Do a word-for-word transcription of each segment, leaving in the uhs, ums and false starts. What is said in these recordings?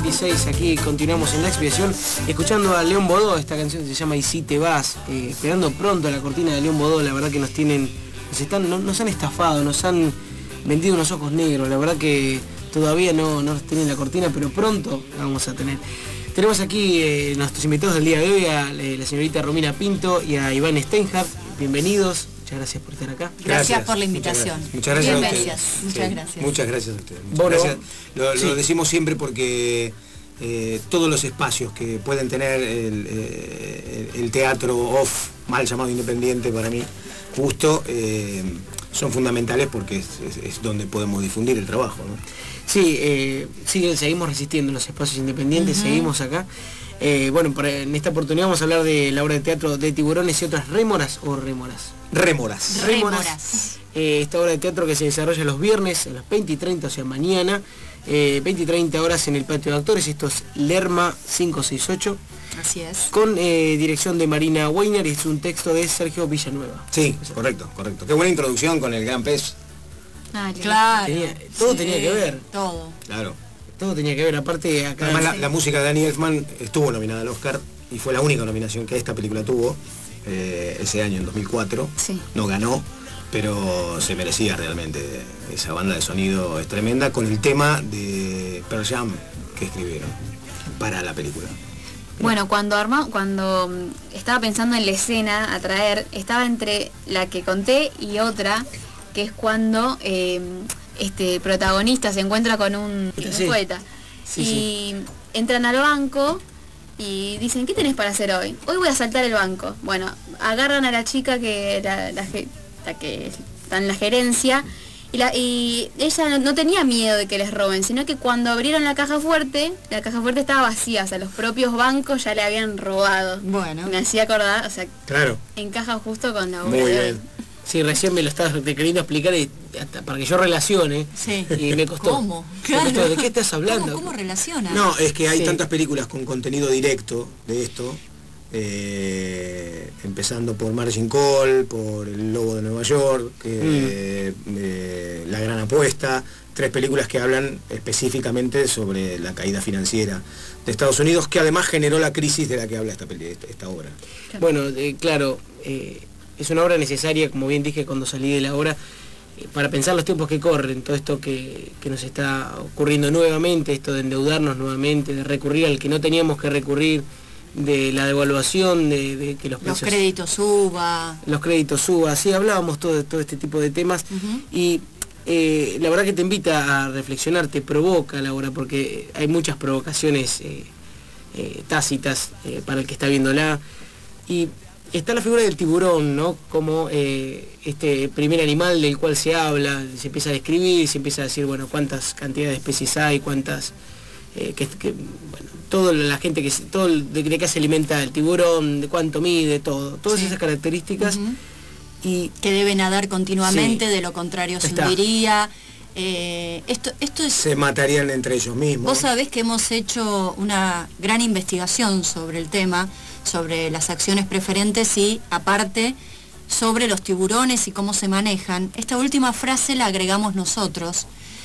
veintiséis, aquí continuamos en La Expiación, escuchando a León Bodó. Esta canción se llama Y si te vas, eh, esperando pronto la cortina de León Bodó. La verdad que nos tienen, nos, están, no, nos han estafado, nos han vendido unos ojos negros. La verdad que todavía no, no tienen la cortina, pero pronto la vamos a tener. Tenemos aquí eh, nuestros invitados del día de hoy, a eh, la señorita Romina Pinto y a Iván Steinhardt. Bienvenidos. Muchas gracias por estar acá. Gracias, gracias por la invitación. Muchas gracias, muchas gracias a ustedes. Muchas sí, gracias. Muchas gracias a ustedes. Muchas bueno, gracias. Lo, sí. lo decimos siempre porque eh, todos los espacios que pueden tener el, eh, el teatro off, mal llamado independiente para mí, justo, eh, son fundamentales porque es, es, es donde podemos difundir el trabajo, ¿no? Sí, eh, sí, seguimos resistiendo en los espacios independientes, uh-huh. seguimos acá. Eh, bueno, para, en esta oportunidad vamos a hablar de la obra de teatro de Tiburones y otras rémoras o rémoras. Rémoras. Rémoras. Rémoras. Eh, esta obra de teatro que se desarrolla los viernes a las veinte y treinta, o sea mañana, eh, veinte y treinta horas en el patio de actores. Esto es Lerma quinientos sesenta y ocho. Así es. Con eh, dirección de Marina Weiner y es un texto de Sergio Villanueva. Sí, correcto, correcto. Qué buena introducción con el gran pez. Ah, claro. Tenía, todo sí, tenía que ver. Todo. Claro. Todo tenía que ver, aparte acá... Además la, la música de Danny Elfman estuvo nominada al Oscar y fue la única nominación que esta película tuvo eh, ese año, en dos mil cuatro. Sí. No ganó, pero se merecía realmente. Esa banda de sonido es tremenda, con el tema de Pearl Jam que escribieron para la película. Bueno, cuando arma, cuando estaba pensando en la escena a traer, estaba entre la que conté y otra, que es cuando... Eh, este protagonista se encuentra con un, sí. un poeta sí, y sí. entran al banco y dicen, ¿qué tenés para hacer hoy? Hoy voy a asaltar el banco. Bueno, agarran a la chica que la, la, la que está en la gerencia y, la, y ella no, no tenía miedo de que les roben, sino que cuando abrieron la caja fuerte, la caja fuerte estaba vacía, o sea, los propios bancos ya le habían robado. Bueno. Me hacía acordar, o sea, claro. Encaja justo con la obra. Muy de bien. hoy. Sí, recién me lo estabas queriendo explicar y hasta para que yo relacione. Sí. Y me costó. ¿Cómo? Claro. Me costó. ¿De qué estás hablando? ¿Cómo, cómo relaciona? No, es que hay sí. tantas películas con contenido directo de esto, eh, empezando por Margin Call, por El Lobo de Nueva York, eh, mm. eh, La Gran Apuesta, tres películas que hablan específicamente sobre la caída financiera de Estados Unidos, que además generó la crisis de la que habla esta, esta, esta obra. Claro. Bueno, eh, claro, eh, es una obra necesaria, como bien dije cuando salí de la obra, eh, para pensar los tiempos que corren, todo esto que, que nos está ocurriendo nuevamente, esto de endeudarnos nuevamente, de recurrir al que no teníamos que recurrir, de la devaluación, de, de que los precios... Los créditos suba. Los créditos suba, sí, hablábamos todo, todo este tipo de temas, uh-huh. y eh, la verdad que te invita a reflexionar, te provoca la obra, porque hay muchas provocaciones eh, eh, tácitas eh, para el que está viéndola, y está la figura del tiburón, ¿no? Como eh, este primer animal del cual se habla, se empieza a describir, se empieza a decir, bueno, cuántas cantidades de especies hay, cuántas... Eh, que, que, bueno, toda la gente que... todo de, de qué se alimenta el tiburón, de cuánto mide, todo. Todas sí. esas características. Uh-huh. Y que debe nadar continuamente, sí. de lo contrario se hundiría. Eh, esto, esto es... Se matarían entre ellos mismos. Vos sabés que hemos hecho una gran investigación sobre el tema, sobre las acciones preferentes y, aparte, sobre los tiburones y cómo se manejan. Esta última frase la agregamos nosotros,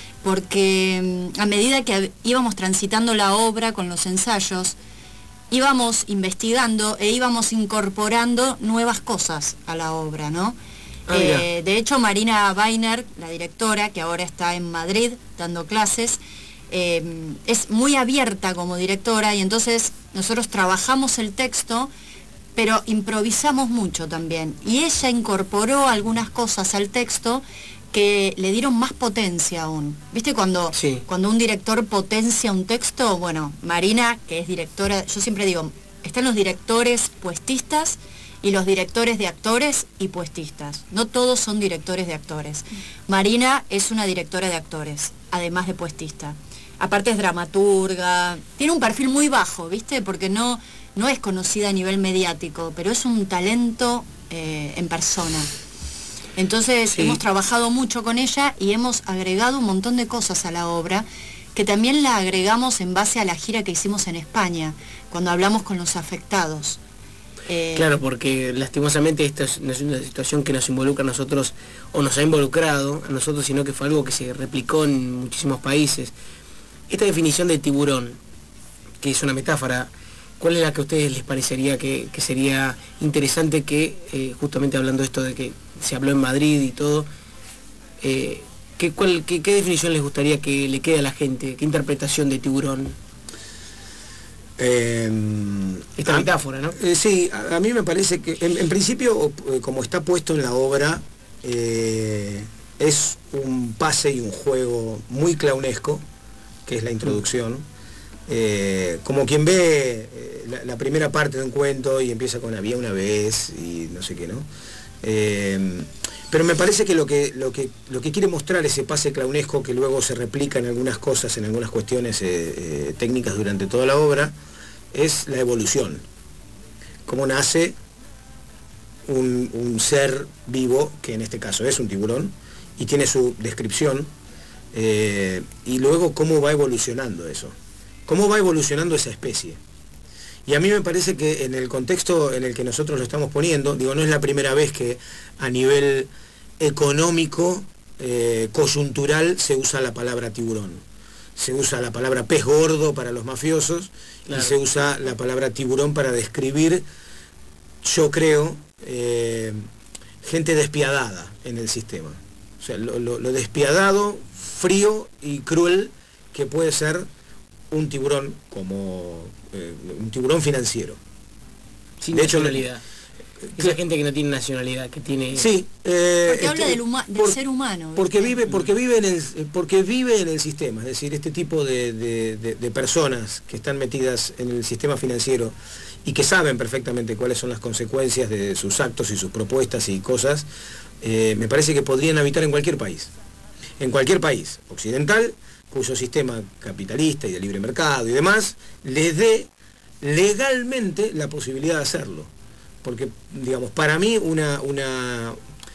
porque a medida que íbamos transitando la obra con los ensayos, íbamos investigando e íbamos incorporando nuevas cosas a la obra, ¿no? Ah, eh, de hecho, Marina Weiner, la directora, que ahora está en Madrid dando clases, eh, es muy abierta como directora y entonces nosotros trabajamos el texto, pero improvisamos mucho también. Y ella incorporó algunas cosas al texto que le dieron más potencia aún. ¿Viste cuando, sí. cuando un director potencia un texto? Bueno, Marina, que es directora, yo siempre digo, están los directores puestistas y los directores de actores y puestistas. No todos son directores de actores. Marina es una directora de actores, además de puestista. Aparte es dramaturga, tiene un perfil muy bajo, ¿viste? Porque no, no es conocida a nivel mediático, pero es un talento eh, en persona. Entonces sí. hemos trabajado mucho con ella y hemos agregado un montón de cosas a la obra, que también la agregamos en base a la gira que hicimos en España, cuando hablamos con los afectados. Eh... Claro, porque lastimosamente esta no es una situación que nos involucra a nosotros, o nos ha involucrado a nosotros, sino que fue algo que se replicó en muchísimos países. Esta definición de tiburón, que es una metáfora, ¿cuál es la que a ustedes les parecería que, que sería interesante que, eh, justamente hablando de esto de que se habló en Madrid y todo, eh, ¿qué, cuál, qué, ¿qué definición les gustaría que le quede a la gente? ¿Qué interpretación de tiburón? Eh, Esta a, metáfora, ¿no? Eh, sí, a, a mí me parece que, en, en principio, eh, como está puesto en la obra, eh, es un pase y un juego muy clownesco, que es la introducción. Eh, como quien ve eh, la, la primera parte de un cuento y empieza con había una vez y no sé qué, ¿no? Eh, pero me parece que lo que, lo que lo que quiere mostrar ese pase clownesco, que luego se replica en algunas cosas, en algunas cuestiones eh, eh, técnicas durante toda la obra, es la evolución. Cómo nace un, un ser vivo, que en este caso es un tiburón, y tiene su descripción, eh, y luego cómo va evolucionando eso. Cómo va evolucionando esa especie. Y a mí me parece que en el contexto en el que nosotros lo estamos poniendo, digo, no es la primera vez que a nivel económico, eh, coyuntural, se usa la palabra tiburón. Se usa la palabra pez gordo para los mafiosos, claro, y se usa la palabra tiburón para describir, yo creo, eh, gente despiadada en el sistema. O sea, lo, lo, lo despiadado, frío y cruel que puede ser un tiburón, como eh, un tiburón financiero. Sin de nacionalidad. Hecho, esa que, gente que no tiene nacionalidad, que tiene... Sí. Eh, porque este, habla del, del por, ser humano. Porque vive, porque, vive en el, porque vive en el sistema. Es decir, este tipo de, de, de, de personas que están metidas en el sistema financiero y que saben perfectamente cuáles son las consecuencias de sus actos y sus propuestas y cosas, eh, me parece que podrían habitar en cualquier país. En cualquier país occidental, cuyo sistema capitalista y de libre mercado y demás les dé legalmente la posibilidad de hacerlo. Porque, digamos, para mí una, una,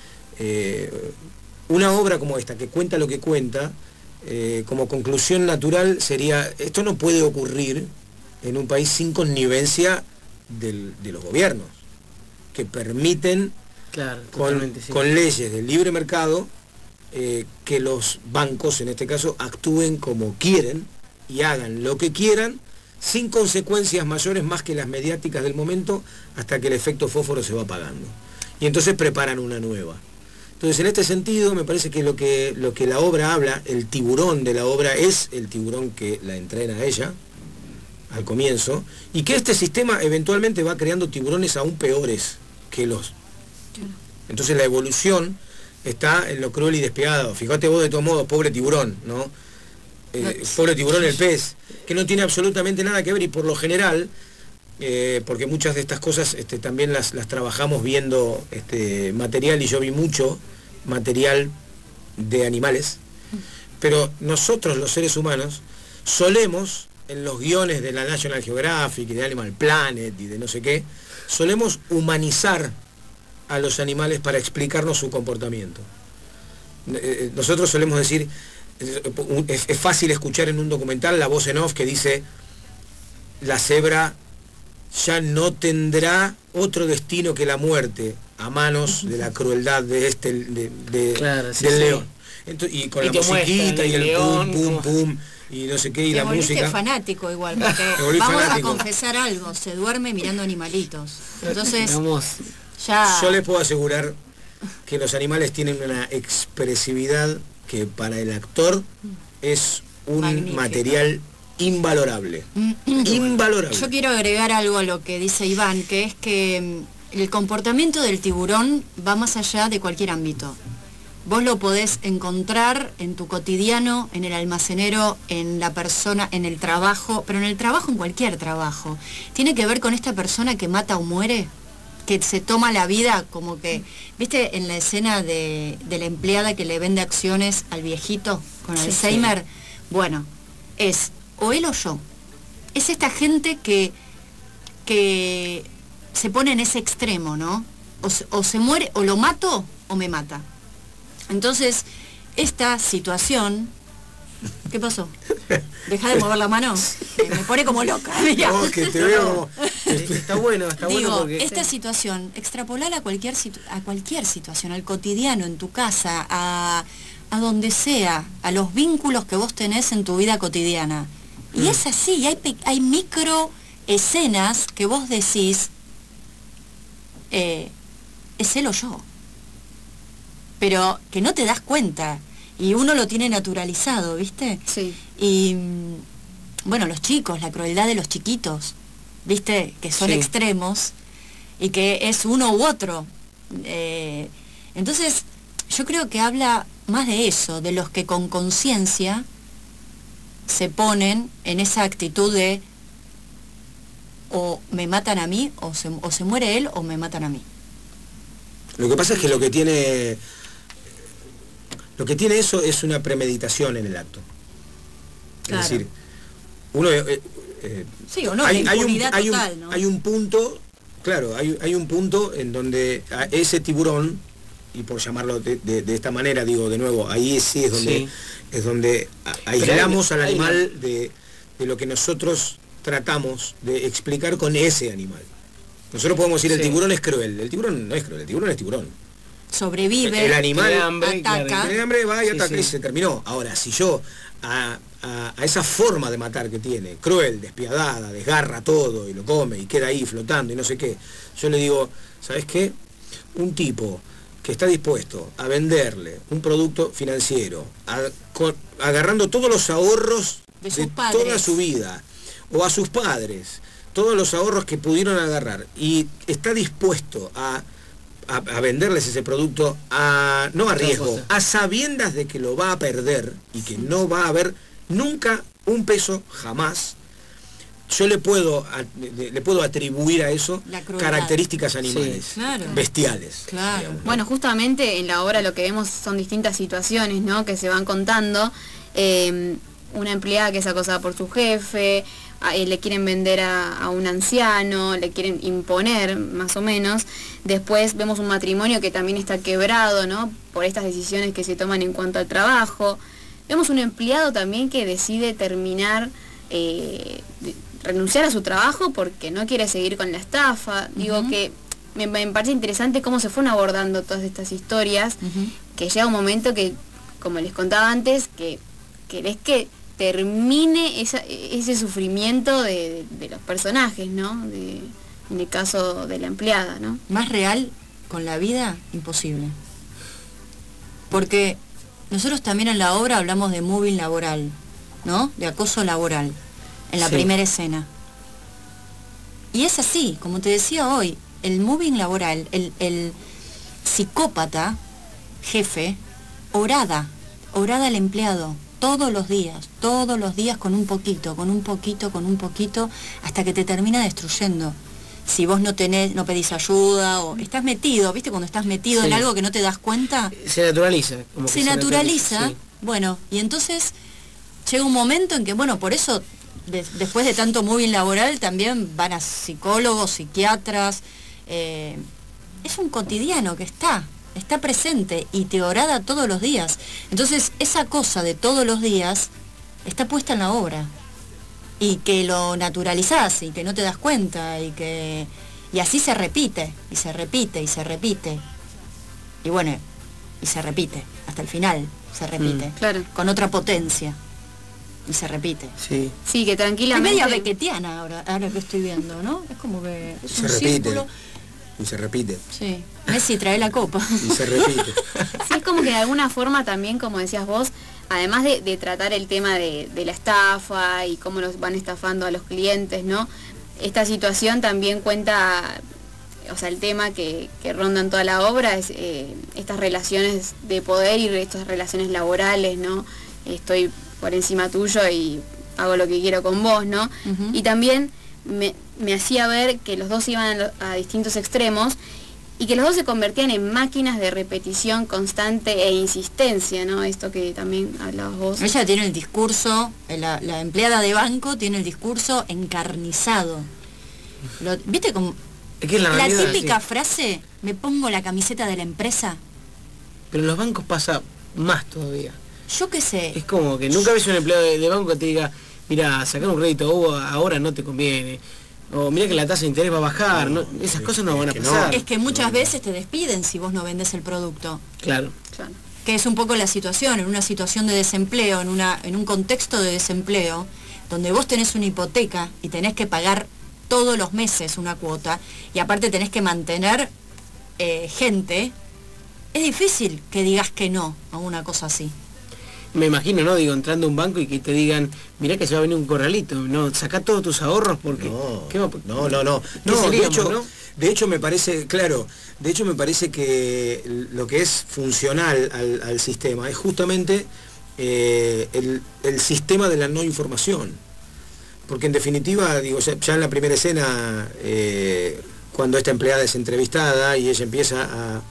eh, una obra como esta, que cuenta lo que cuenta, eh, como conclusión natural sería, esto no puede ocurrir en un país sin connivencia del, de los gobiernos, que permiten, claro, con, sí. con leyes del libre mercado, Eh, que los bancos, en este caso, actúen como quieren y hagan lo que quieran sin consecuencias mayores más que las mediáticas del momento, hasta que el efecto fósforo se va apagando. Y entonces preparan una nueva. Entonces, en este sentido, me parece que lo que, lo que la obra habla, el tiburón de la obra es el tiburón que la entrena a ella al comienzo, y que este sistema eventualmente va creando tiburones aún peores que los... Entonces la evolución está en lo cruel y despiadado. Fíjate vos de todos modos, pobre tiburón, ¿no? Eh, pobre tiburón el pez, que no tiene absolutamente nada que ver, y por lo general, eh, porque muchas de estas cosas este, también las, las trabajamos viendo este, material, y yo vi mucho material de animales, pero nosotros los seres humanos solemos, en los guiones de la National Geographic y de Animal Planet y de no sé qué, solemos humanizar a los animales para explicarnos su comportamiento. Nosotros solemos decir, es, es fácil escuchar en un documental la voz en off que dice, la cebra ya no tendrá otro destino que la muerte a manos de la crueldad de este de, de, claro, sí, del sí. león. Entonces, y con y la musiquita y el león, pum, pum, pum, y no sé qué, y te la música. Fanático igual, porque vamos fanático. A confesar algo, se duerme mirando animalitos. Entonces, vamos. Ya... Yo les puedo asegurar que los animales tienen una expresividad que para el actor es un Magnífico. Material invalorable. Invalorable. Yo quiero agregar algo a lo que dice Iván, que es que el comportamiento del tiburón va más allá de cualquier ámbito. Vos lo podés encontrar en tu cotidiano, en el almacenero, en la persona, en el trabajo, pero en el trabajo, en cualquier trabajo. Tiene que ver con esta persona que mata o muere, que se toma la vida como que, ¿viste en la escena de, de la empleada que le vende acciones al viejito con sí, Alzheimer? Sí. Bueno, es o él o yo. Es esta gente que, que se pone en ese extremo, ¿no? O, o se muere, o lo mato, o me mata. Entonces, esta situación... ¿Qué pasó? ¿Deja de mover la mano? Me pone como loca. No, que te veo... Está bueno, está Digo, bueno porque... esta situación, extrapolar a cualquier, a cualquier situación, al cotidiano, en tu casa, a, a donde sea, a los vínculos que vos tenés en tu vida cotidiana. Y mm. es así, hay, hay micro escenas que vos decís, eh, es él o yo. Pero que no te das cuenta. Y uno lo tiene naturalizado, ¿viste? Sí. Y, bueno, los chicos, la crueldad de los chiquitos, ¿viste? Que son sí. extremos y que es uno u otro. Eh, entonces, yo creo que habla más de eso, de los que con conciencia se ponen en esa actitud de o me matan a mí, o se, o se muere él, o me matan a mí. Lo que pasa es que lo que tiene lo que tiene eso es una premeditación en el acto. Claro. Es decir, uno eh, eh, sí, o no, hay, la hay, un, total, hay, un, ¿no? hay un punto, claro, hay, hay un punto en donde ese tiburón, y por llamarlo de, de, de esta manera, digo de nuevo, ahí sí es donde sí. es donde aislamos al animal de, de lo que nosotros tratamos de explicar con ese animal. Nosotros podemos decir, sí. el tiburón es cruel. El tiburón no es cruel, el tiburón es tiburón. Sobrevive, el animal hambre, ataca. Claro, tiene hambre, va y sí, ataca sí. y se terminó. Ahora, si yo a, a, a esa forma de matar que tiene, cruel, despiadada, desgarra todo y lo come y queda ahí flotando y no sé qué, yo le digo, ¿sabes qué? Un tipo que está dispuesto a venderle un producto financiero, a, con, agarrando todos los ahorros de, de padres. toda su vida, o a sus padres, todos los ahorros que pudieron agarrar, y está dispuesto a, a, a venderles ese producto, a, no a riesgo, a sabiendas de que lo va a perder y que no va a haber nunca un peso, jamás, yo le puedo, le puedo atribuir a eso características animales, sí, claro. bestiales. Claro. Digamos, ¿no? Bueno, justamente en la obra lo que vemos son distintas situaciones, ¿no?, que se van contando. Eh, una empleada que es acosada por su jefe, a, eh, le quieren vender a, a un anciano, le quieren imponer, más o menos. Después vemos un matrimonio que también está quebrado, ¿no?, por estas decisiones que se toman en cuanto al trabajo. Vemos un empleado también que decide terminar, eh, de, renunciar a su trabajo porque no quiere seguir con la estafa. Uh-huh. Digo que me, me parece interesante cómo se fueron abordando todas estas historias, uh-huh. que llega un momento que, como les contaba antes, que querés que termine esa, ese sufrimiento de, de, de los personajes, ¿no? De, en el caso de la empleada, ¿no? Más real con la vida, imposible. Porque nosotros también en la obra hablamos de mobbing laboral, ¿no? De acoso laboral, en la sí. primera escena. Y es así, como te decía hoy, el mobbing laboral, el, el psicópata, jefe, orada, orada al empleado, todos los días, todos los días con un poquito, con un poquito, con un poquito, hasta que te termina destruyendo. Si vos no tenés, no pedís ayuda, o estás metido, ¿viste? Cuando estás metido sí. en algo que no te das cuenta. Se naturaliza. Como se, se naturaliza, naturaliza sí. Bueno, y entonces llega un momento en que, bueno, por eso, de, después de tanto mobbing laboral, también van a psicólogos, psiquiatras. Eh, es un cotidiano que está, está presente y te orada todos los días. Entonces, esa cosa de todos los días está puesta en la obra. Y que lo naturalizás y que no te das cuenta y que y así se repite y se repite y se repite y bueno y se repite hasta el final se repite mm, claro. con otra potencia y se repite sí sí que tranquilamente es media beckettiana ahora ahora que estoy viendo, ¿no? Es como que es se un repite círculo. Y se repite. Sí. Messi trae la copa. Y se repite. Sí, es como que de alguna forma también, como decías vos, además de, de tratar el tema de, de la estafa y cómo los van estafando a los clientes, ¿no? Esta situación también cuenta, o sea, el tema que, que ronda en toda la obra es eh, estas relaciones de poder y estas relaciones laborales, ¿no? Estoy por encima tuyo y hago lo que quiero con vos, ¿no? Uh-huh. Y también me, me hacía ver que los dos iban a, a distintos extremos y que los dos se convertían en máquinas de repetición constante e insistencia, ¿no? Esto que también hablabas vos. Ella tiene el discurso, la, la empleada de banco tiene el discurso encarnizado. Lo, ¿Viste cómo? Es que la, la realidad, típica sí. frase, me pongo la camiseta de la empresa. Pero en los bancos pasa más todavía. Yo qué sé. Es como que nunca ves un empleado de, de banco que te diga, mira, sacar un crédito oh, ahora no te conviene. O mira que la tasa de interés va a bajar. No, esas cosas no van a pasar. Es que muchas veces te despiden si vos no vendés el producto. Claro. Claro. Que es un poco la situación, en una situación de desempleo, en, una, en un contexto de desempleo, donde vos tenés una hipoteca y tenés que pagar todos los meses una cuota, y aparte tenés que mantener eh, gente, es difícil que digas que no a una cosa así. Me imagino, ¿no? Digo, entrando a un banco y que te digan, mirá que se va a venir un corralito, no, sacá todos tus ahorros porque... No, ¿qué va? no, no, no. ¿Qué No, de seríamos, hecho, no? de hecho me parece, claro, de hecho me parece que lo que es funcional al, al sistema es justamente eh, el, el sistema de la no información. Porque en definitiva, digo, ya, ya en la primera escena, eh, cuando esta empleada es entrevistada y ella empieza a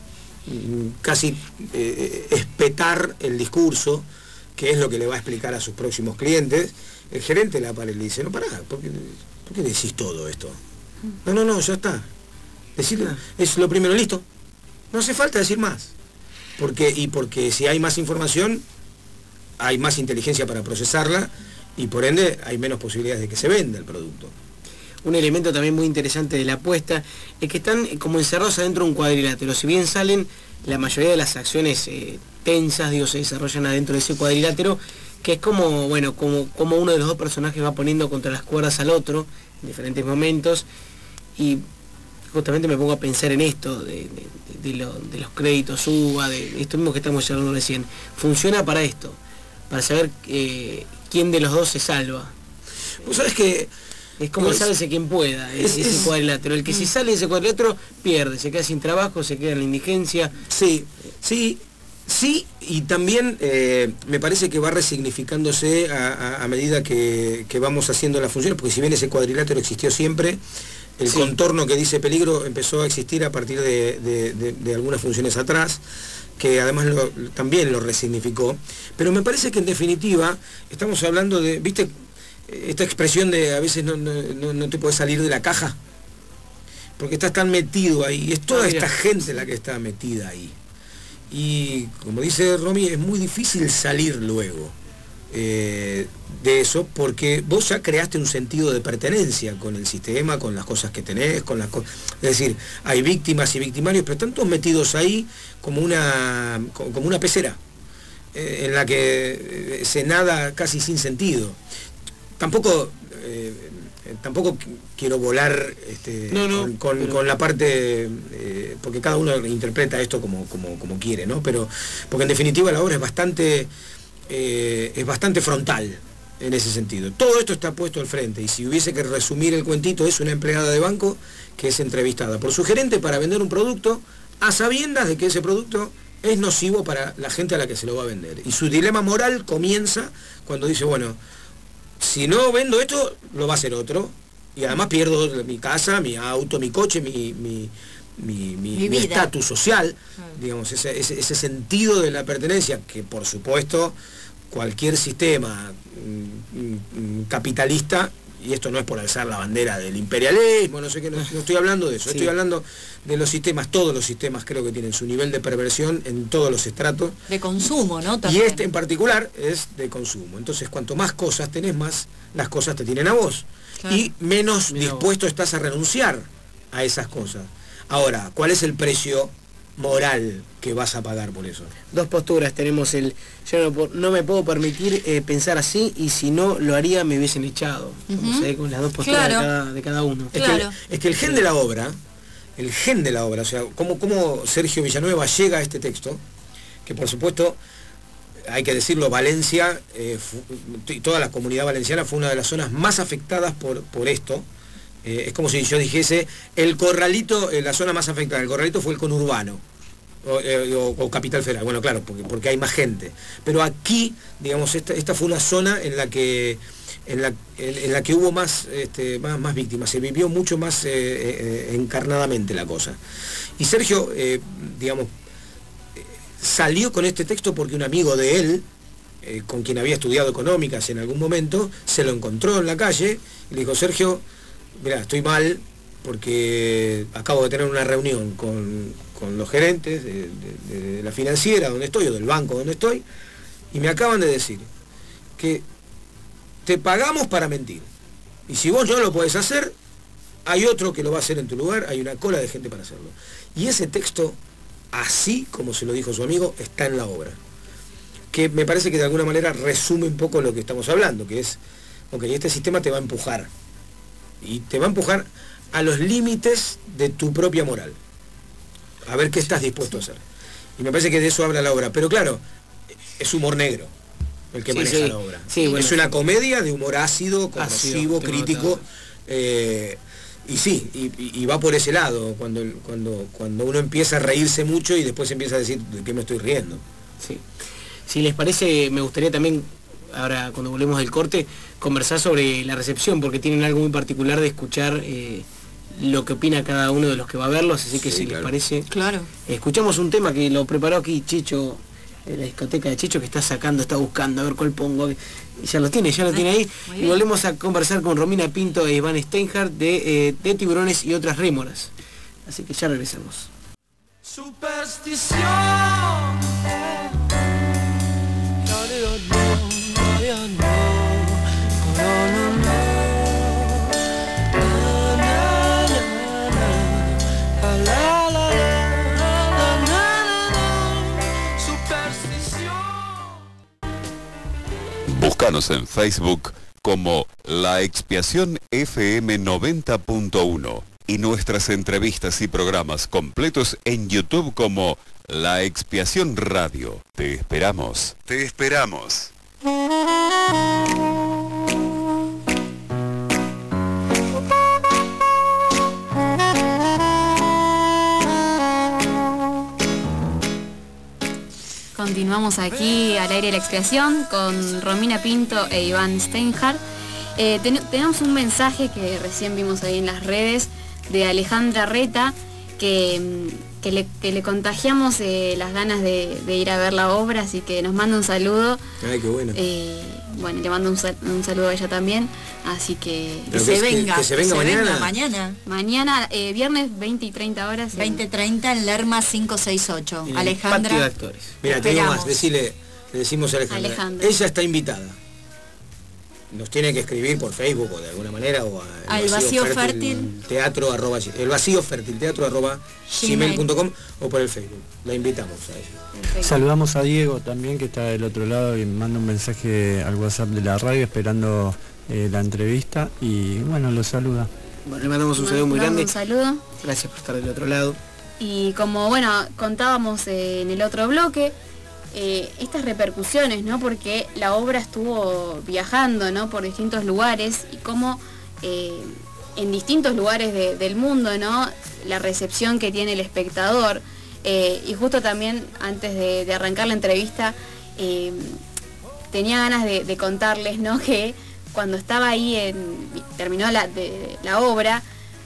casi eh, espetar el discurso, que es lo que le va a explicar a sus próximos clientes, el gerente la para y le dice, no, pará, ¿por qué, ¿por qué decís todo esto? No, no, no, ya está. Decirle, es lo primero, listo. No hace falta decir más. Porque, y porque si hay más información, hay más inteligencia para procesarla, y por ende hay menos posibilidades de que se venda el producto. Un elemento también muy interesante de la apuesta es que están como encerrados adentro de un cuadrilátero. Si bien salen, la mayoría de las acciones eh, tensas, digo, se desarrollan adentro de ese cuadrilátero, que es como, bueno, como, como uno de los dos personajes va poniendo contra las cuerdas al otro en diferentes momentos. Y justamente me pongo a pensar en esto, de, de, de, lo, de los créditos U B A, de esto mismo que estamos hablando recién. Funciona para esto, para saber eh, quién de los dos se salva. Vos sabés que es como pues, sálvese quien pueda, es, ese es, cuadrilátero. El que si sale de ese cuadrilátero pierde, se queda sin trabajo, se queda en la indigencia. Sí, sí, sí, y también eh, me parece que va resignificándose a, a, a medida que, que vamos haciendo las funciones, porque si bien ese cuadrilátero existió siempre, el sí. contorno que dice peligro empezó a existir a partir de, de, de, de algunas funciones atrás, que además lo, también lo resignificó. Pero me parece que en definitiva estamos hablando de, ¿viste? Esta expresión de a veces no, no, no te puedes salir de la caja, porque estás tan metido ahí, es toda ah, esta gente la que está metida ahí. Y como dice Romy, es muy difícil salir luego eh, de eso, porque vos ya creaste un sentido de pertenencia con el sistema, con las cosas que tenés, con las cosas. Es decir, hay víctimas y victimarios, pero están todos metidos ahí como una, como una pecera, eh, en la que eh, se nada casi sin sentido. Tampoco, eh, tampoco quiero volar este, no, no, con, con, pero... con la parte, eh, porque cada uno interpreta esto como, como, como quiere, ¿no? Pero, porque en definitiva la obra es bastante, eh, es bastante frontal en ese sentido. Todo esto está puesto al frente, y si hubiese que resumir el cuentito, es una empleada de banco que es entrevistada por su gerente para vender un producto a sabiendas de que ese producto es nocivo para la gente a la que se lo va a vender. Y su dilema moral comienza cuando dice, bueno, si no vendo esto, lo va a hacer otro. Y además pierdo mi casa, mi auto, mi coche, mi mi mi, mi, mi estatus social, mm. digamos, ese, ese, ese sentido de la pertenencia, que por supuesto cualquier sistema mm, capitalista, y esto no es por alzar la bandera del imperialismo, no sé qué, no, no estoy hablando de eso, sí. Estoy hablando de los sistemas, todos los sistemas creo que tienen su nivel de perversión en todos los estratos. De consumo, ¿no? También. Y este en particular es de consumo. Entonces, cuanto más cosas tenés, más las cosas te tienen a vos. Claro. Y menos Mira dispuesto vos. estás a renunciar a esas cosas. Ahora, ¿cuál es el precio moral que vas a pagar por eso? Dos posturas tenemos. El yo no, no me puedo permitir eh, pensar así, y si no lo haría me hubiesen echado. Uh-huh. O sea, con las dos posturas claro. de, cada, de cada uno. Es, claro. que el, es que el gen de la obra, el gen de la obra, o sea, cómo, cómo Sergio Villanueva llega a este texto, que por supuesto, hay que decirlo, Valencia, eh, fu, toda la comunidad valenciana fue una de las zonas más afectadas por, por esto. Eh, es como si yo dijese, el Corralito, eh, la zona más afectada del Corralito fue el conurbano, o, eh, o, o Capital Federal. Bueno, claro, porque, porque hay más gente. Pero aquí, digamos, esta, esta fue una zona en la que en la, en, en la que hubo más, este, más, más víctimas, se vivió mucho más eh, eh, encarnadamente la cosa. Y Sergio, eh, digamos, salió con este texto porque un amigo de él, eh, con quien había estudiado económicas en algún momento, se lo encontró en la calle y le dijo, Sergio, mira, estoy mal porque acabo de tener una reunión con, con los gerentes de, de, de la financiera donde estoy, o del banco donde estoy, y me acaban de decir que te pagamos para mentir. Y si vos no lo podés hacer, hay otro que lo va a hacer en tu lugar, hay una cola de gente para hacerlo. Y ese texto, así como se lo dijo su amigo, está en la obra. Que me parece que de alguna manera resume un poco lo que estamos hablando, que es, ok, este sistema te va a empujar, y te va a empujar a los límites de tu propia moral, a ver qué estás dispuesto a hacer. Y me parece que de eso habla la obra, pero claro, es humor negro el que Sí, maneja sí. la obra. Sí, bueno, es una sí. comedia de humor ácido, Ácido, corrosivo, crítico, eh, y sí, y, y- y va por ese lado, cuando, cuando, cuando uno empieza a reírse mucho y después empieza a decir de qué me estoy riendo. Sí. Si les parece, me gustaría también, ahora cuando volvemos del corte, conversar sobre la recepción, porque tienen algo muy particular de escuchar eh, lo que opina cada uno de los que va a verlos, así que Sí, si claro. les parece, Claro. escuchamos un tema que lo preparó aquí Chicho, eh, la discoteca de Chicho, que está sacando, está buscando, a ver cuál pongo, y ya lo tiene, ya lo tiene ahí, muy y bien. volvemos a conversar con Romina Pinto e Iván Steinhardt de, eh, de Tiburones y otras rémoras, así que ya regresamos. Superstición. Búscanos en Facebook como La Expiación F M noventa punto uno y nuestras entrevistas y programas completos en YouTube como La Expiación Radio. Te esperamos. Te esperamos. Continuamos aquí al aire de la expiación con Romina Pinto e Iván Steinhardt. Eh, ten- tenemos un mensaje que recién vimos ahí en las redes de Alejandra Reta, que, mm, que, le, que le contagiamos eh, las ganas de, de ir a ver la obra, así que nos manda un saludo. Ay, qué bueno. Eh, bueno, le mando un, sal- un saludo a ella también, así que Que Pero se que- que- venga. que se venga mañana. mañana. mañana, eh, viernes veinte y treinta horas. en- veinte treinta en Lerma quinientos sesenta y ocho. En el patio de Alejandra. actores. Mira, te digo esperamos. más, decile, le decimos a Alejandra, Alejandra. ella está invitada. Nos tiene que escribir por Facebook o de alguna manera o a Al vacío fértil. teatro arroba, el vacío fértil teatro arroba gmail punto com o por el Facebook. La invitamos a ella. Perfecto. Saludamos a Diego también, que está del otro lado y manda un mensaje al WhatsApp de la radio esperando eh, la entrevista y bueno, lo saluda. Bueno, le mandamos un saludo muy Mandamos grande, Un saludo. gracias por estar del otro lado. Y como bueno, contábamos eh, en el otro bloque, eh, estas repercusiones, ¿no? Porque la obra estuvo viajando, ¿no? Por distintos lugares y cómo eh, en distintos lugares de- del mundo, ¿no? La recepción que tiene el espectador. Eh, y justo también antes de, de arrancar la entrevista, eh, tenía ganas de, de contarles, ¿no? Que cuando estaba ahí, en, terminó la, de- la obra,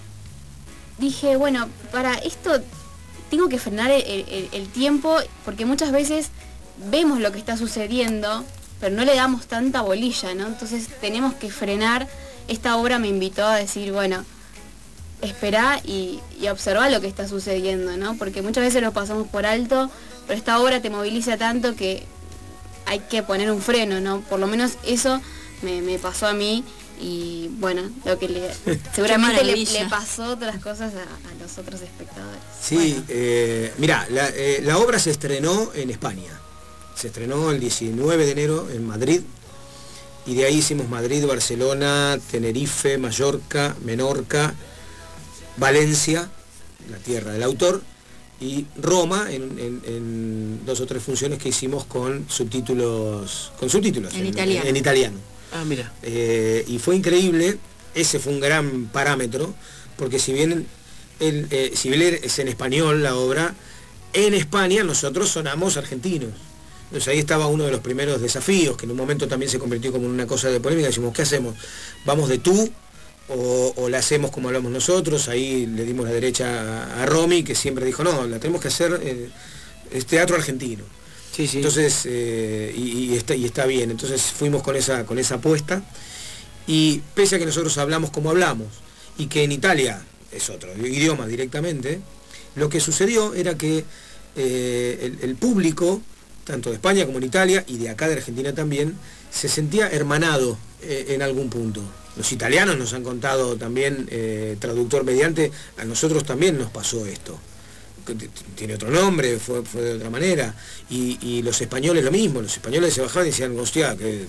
dije, bueno, para esto tengo que frenar el, el- el tiempo, porque muchas veces vemos lo que está sucediendo, pero no le damos tanta bolilla, ¿no? Entonces tenemos que frenar. Esta obra me invitó a decir, bueno, esperá y, y observá lo que está sucediendo, ¿no? Porque muchas veces lo pasamos por alto, pero esta obra te moviliza tanto que hay que poner un freno, ¿no? Por lo menos eso me, me pasó a mí y bueno, lo que le, seguramente le, maravilla. le pasó otras cosas a, a los otros espectadores. Sí, Bueno, eh, mirá, la, eh, la obra se estrenó en España. Se estrenó el diecinueve de enero en Madrid. Y de ahí hicimos Madrid, Barcelona, Tenerife, Mallorca, Menorca, Valencia, la tierra del autor, y Roma en, en- en dos o tres funciones que hicimos con subtítulos, con subtítulos En italiano. en italiano. Ah, mira. Eh, y fue increíble, ese fue un gran parámetro, porque si bien, el, eh, si bien es en español la obra, en España nosotros sonamos argentinos. Entonces ahí estaba uno de los primeros desafíos, que en un momento también se convirtió como en una cosa de polémica. Decimos, ¿qué hacemos? ¿Vamos de tú? O, o la hacemos como hablamos nosotros? Ahí le dimos la derecha a, a Romy, que siempre dijo, no, la tenemos que hacer, eh, es teatro argentino. Sí, sí. Entonces, eh, y, y está, y está bien. Entonces fuimos con esa, con esa apuesta. Y pese a que nosotros hablamos como hablamos, y que en Italia es otro idioma directamente, lo que sucedió era que eh, el, el público, tanto de España como en Italia, y de acá de Argentina también, se sentía hermanado eh, en algún punto. Los italianos nos han contado también, eh, traductor mediante, a nosotros también nos pasó esto. Que t- tiene otro nombre, fue, fue de otra manera. Y, y los españoles lo mismo, los españoles se bajaban y decían, hostia, que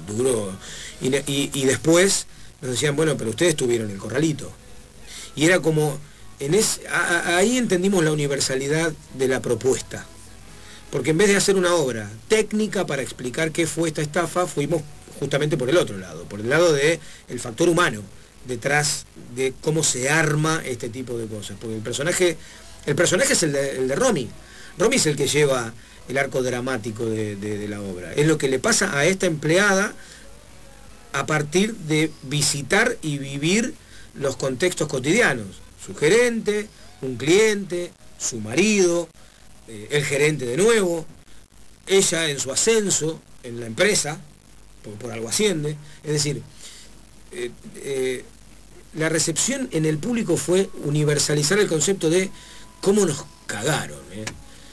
duro. Y, y, y después nos decían, bueno, pero ustedes tuvieron el corralito. Y era como, en ese, a, ahí entendimos la universalidad de la propuesta. Porque en vez de hacer una obra técnica para explicar qué fue esta estafa, fuimos justamente por el otro lado, por el lado del factor humano, detrás de cómo se arma este tipo de cosas. Porque el personaje, el personaje es el de, el de Romy. Romy es el que lleva el arco dramático de, de, de la obra. Es lo que le pasa a esta empleada a partir de visitar y vivir los contextos cotidianos. Su gerente, un cliente, su marido, eh, el gerente de nuevo, ella en su ascenso en la empresa, por, por algo asciende. Es decir, eh, eh, la recepción en el público fue universalizar el concepto de cómo nos cagaron, ¿eh?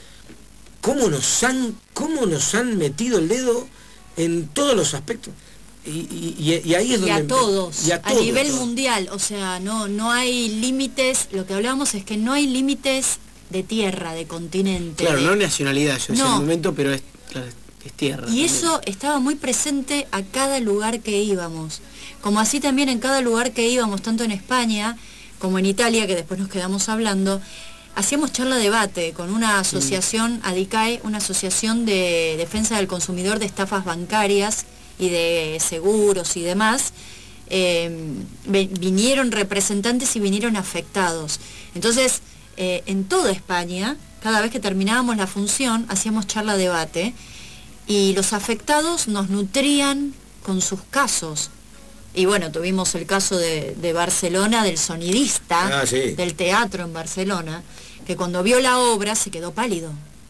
cómo nos han, cómo nos han metido el dedo en todos los aspectos. Y, y, y ahí es y donde... A todos, y a, a todos, nivel todos. mundial, o sea, no, no hay límites, lo que hablábamos es que no hay límites de tierra, de continente. Claro, de... no nacionalidad, yo no. sé el momento, pero es, claro, es tierra. Y también. eso estaba muy presente a cada lugar que íbamos. Como así también en cada lugar que íbamos, tanto en España como en Italia, que después nos quedamos hablando, hacíamos charla debate con una asociación, ADICAE, una asociación de defensa del consumidor de estafas bancarias y de seguros y demás. Eh, vinieron representantes y vinieron afectados. Entonces, eh, en toda España, cada vez que terminábamos la función, hacíamos charla debate y los afectados nos nutrían con sus casos. Y bueno, tuvimos el caso de, de Barcelona, del sonidista, ah, sí. del teatro en Barcelona, que cuando vio la obra se quedó pálido.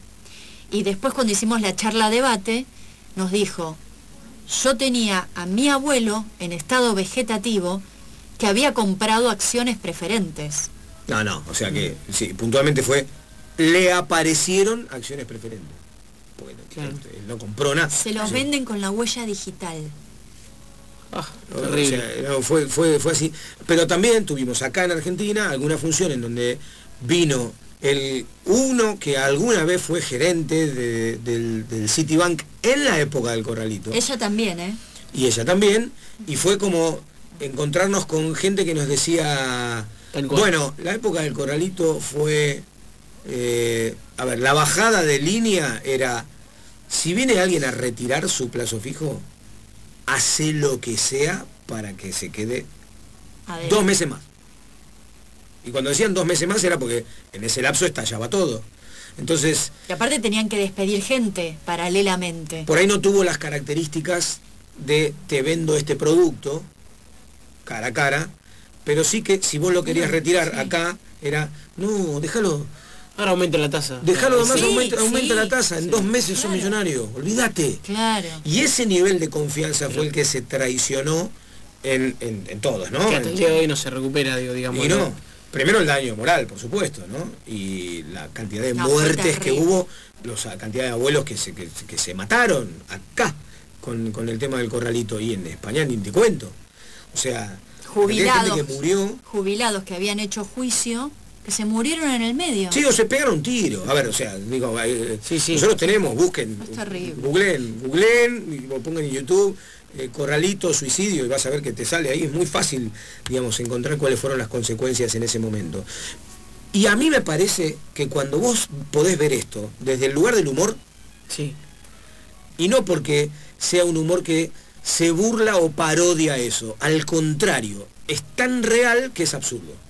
Y después cuando hicimos la charla debate, nos dijo, yo tenía a mi abuelo en estado vegetativo que había comprado acciones preferentes. No, no, o sea que, sí, puntualmente fue, le aparecieron acciones preferentes. Bueno, claro. Él no compró nada. Se los sí. venden con la huella digital. Ah, O sea, no, fue, fue, fue así. Pero también tuvimos acá en Argentina alguna función en donde vino el uno que alguna vez fue gerente de, del, del Citibank en la época del Corralito. Ella también, ¿eh? Y ella también. Y fue como encontrarnos con gente que nos decía, bueno, la época del Corralito fue, eh, a ver, la bajada de línea era, si viene alguien a retirar su plazo fijo, hace lo que sea para que se quede dos meses más. Y cuando decían dos meses más era porque en ese lapso estallaba todo. Entonces... Y aparte tenían que despedir gente paralelamente. Por ahí no tuvo las características de te vendo este producto cara a cara, pero sí que si vos lo querías retirar sí. acá, era, no, déjalo... Ahora aumenta la tasa. Déjalo nomás, sí, aumenta, sí, aumenta la tasa, en sí, dos meses claro. sos millonario, olvídate. Claro. Y ese nivel de confianza fue el que se traicionó en, en, en todos, ¿no? Que hasta el día de hoy no se recupera, digo, digamos. Y no, primero el daño moral, por supuesto, ¿no? Y la cantidad de no, muertes que hubo, la cantidad de abuelos que se, que, que se mataron acá con, con el tema del Corralito, y en España ni te cuento. O sea, jubilados, gente que murió, jubilados que habían hecho juicio, que se murieron en el medio. Sí, o se pegaron un tiro. A ver, o sea, digo, eh, sí, sí. nosotros tenemos, busquen, es terrible. googleen, googleen, o pongan en YouTube, eh, Corralito, suicidio, y vas a ver que te sale ahí. Es muy fácil, digamos, encontrar cuáles fueron las consecuencias en ese momento. Y a mí me parece que cuando vos podés ver esto, desde el lugar del humor, sí. y no porque sea un humor que se burla o parodia eso, al contrario, es tan real que es absurdo.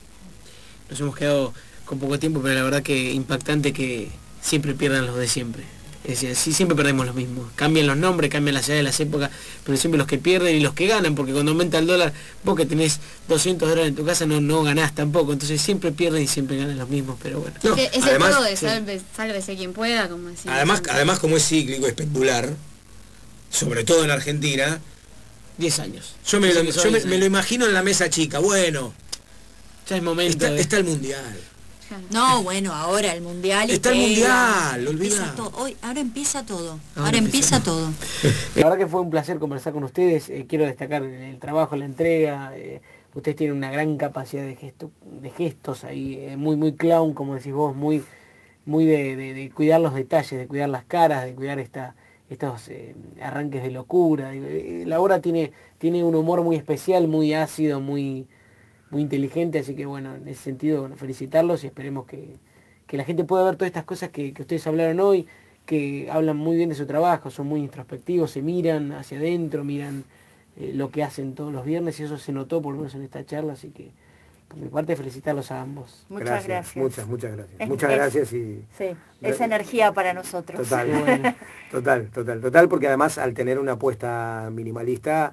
Nos hemos quedado con poco tiempo, pero la verdad que impactante que siempre pierdan los de siempre. Es decir, sí, siempre perdemos los mismos. Cambian los nombres, cambian las edades, las épocas, pero siempre los que pierden y los que ganan, porque cuando aumenta el dólar, vos que tenés doscientos dólares en tu casa no, no ganás tampoco, entonces siempre pierden y siempre ganan los mismos, pero bueno. No, es además, el juego de sí. salve, sálvese quien pueda, como decía. Además, además, como es cíclico, es pendular, sobre todo en Argentina, diez años. Yo me, lo, yo me, me lo imagino en la mesa chica, bueno, ya es momento. Está, de... está el mundial. No, bueno, ahora el mundial. Está el mundial, olvidá. Hoy, ahora empieza todo. Ahora, ahora empieza, empieza todo. La verdad que fue un placer conversar con ustedes. Eh, quiero destacar el trabajo, la entrega. Eh, ustedes tienen una gran capacidad de gesto, de gestos ahí, eh, muy, muy clown, como decís vos, muy, muy de, de, de cuidar los detalles, de cuidar las caras, de cuidar esta, estos eh, arranques de locura. La obra tiene, tiene un humor muy especial, muy ácido, muy, muy inteligente, así que bueno, en ese sentido, bueno, felicitarlos y esperemos que, que la gente pueda ver todas estas cosas que, que ustedes hablaron hoy, que hablan muy bien de su trabajo, son muy introspectivos, se miran hacia adentro, miran eh, lo que hacen todos los viernes y eso se notó por lo menos en esta charla, así que por mi parte felicitarlos a ambos. Muchas gracias. gracias. Muchas, muchas gracias. Es, muchas es, gracias y... Sí, es energía para nosotros. Total, bueno. total, total, total, porque además al tener una apuesta minimalista,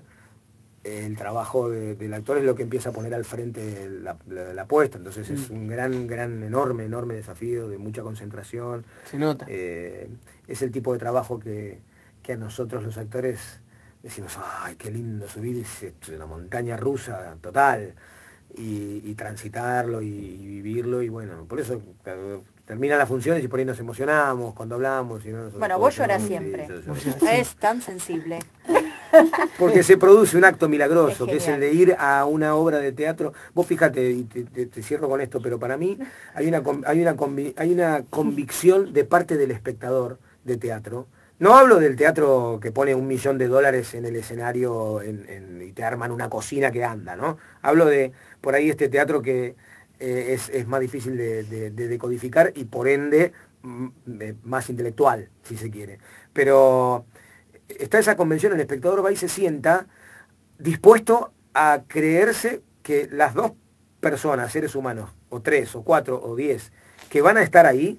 el trabajo de, del actor es lo que empieza a poner al frente la, la, la apuesta, entonces mm. es un gran, gran, enorme, enorme desafío de mucha concentración. Se nota. Eh, es el tipo de trabajo que, que a nosotros los actores decimos, ay, qué lindo subir, es una montaña rusa total. Y, y transitarlo y, y vivirlo y bueno, por eso claro, terminan las funciones y por ahí nos emocionamos cuando hablamos. Y no, bueno, vos llorás siempre, sí, es tan sensible. Porque se produce un acto milagroso, es que es el de ir a una obra de teatro. Vos fíjate, y te, te, te cierro con esto, pero para mí hay una, hay, una hay una convicción de parte del espectador de teatro. No hablo del teatro que pone un millón de dólares en el escenario en, en, y te arman una cocina que anda, ¿no? Hablo de, por ahí, este teatro que eh, es, es más difícil de, de, de decodificar y por ende m, más intelectual, si se quiere. Pero está esa convención, el espectador va y se sienta dispuesto a creerse que las dos personas, seres humanos, o tres, o cuatro, o diez, que van a estar ahí,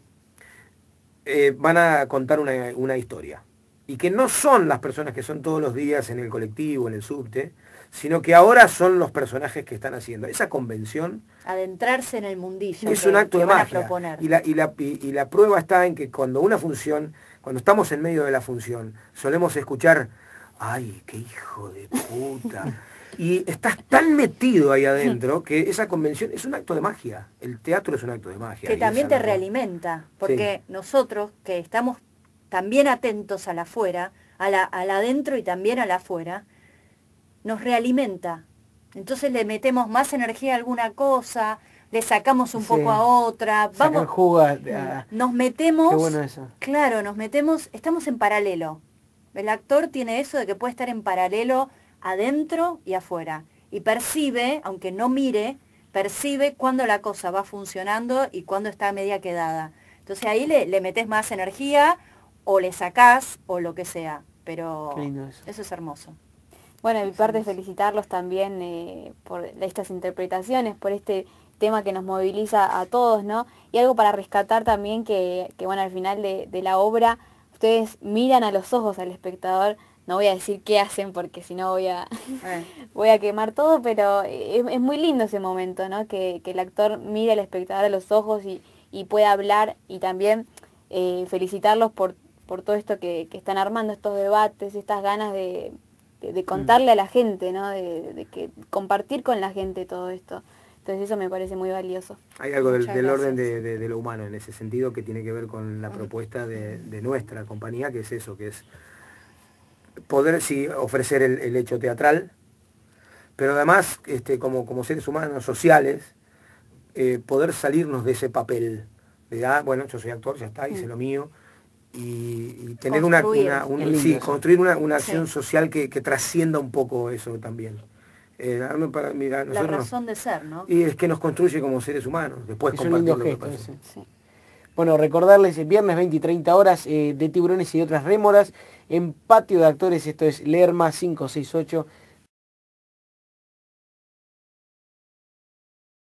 Eh, van a contar una, una historia. Y que no son las personas que son todos los días en el colectivo, en el subte, sino que ahora son los personajes que están haciendo. Esa convención... Adentrarse en el mundillo. Es un acto de magia. Y la, y, la, y, y la prueba está en que cuando una función, cuando estamos en medio de la función, solemos escuchar, ¡ay, qué hijo de puta! Y estás tan metido ahí adentro que esa convención es un acto de magia. El teatro es un acto de magia. Que también te realimenta, porque sí. Nosotros que estamos también atentos a la afuera, a la, a la adentro y también a la afuera, nos realimenta. Entonces le metemos más energía a alguna cosa, le sacamos un sí. poco a otra, vamos, jugo a, a... nos metemos, Qué bueno eso. Claro, nos metemos, estamos en paralelo. El actor tiene eso de que puede estar en paralelo adentro y afuera, y percibe, aunque no mire, percibe cuando la cosa va funcionando y cuando está media quedada. Entonces ahí le, le metes más energía, o le sacás, o lo que sea, pero eso. eso es hermoso. Bueno, de mi parte felicitarlos también eh, por estas interpretaciones, por este tema que nos moviliza a todos, ¿no? Y algo para rescatar también que, que bueno, al final de, de la obra, ustedes miran a los ojos al espectador. No voy a decir qué hacen porque si no voy a eh. voy a quemar todo, pero es, es muy lindo ese momento, ¿no? Que, que el actor mire al espectador a los ojos y, y pueda hablar y también eh, felicitarlos por, por todo esto que, que están armando, estos debates, estas ganas de, de, de contarle a la gente, ¿no? De, de que compartir con la gente todo esto. Entonces eso me parece muy valioso. Hay algo del, del orden de, de, de lo humano en ese sentido que tiene que ver con la propuesta de, de nuestra compañía, que es eso, que es poder sí ofrecer el, el hecho teatral, pero además este, como, como seres humanos sociales, eh, poder salirnos de ese papel de, ah, bueno, yo soy actor, ya está, hice lo mío, y, y tener construir, una, una un, sí, construir una, una acción sí. social que, que trascienda un poco eso también. Eh, para, mira, la razón nos, de ser, ¿no? Y es que nos construye como seres humanos, después es compartir un lindo gesto, sí. Bueno, recordarles el viernes veinte y treinta horas eh, de Tiburones y otras rémoras en Patio de Actores, esto es Lerma quinientos sesenta y ocho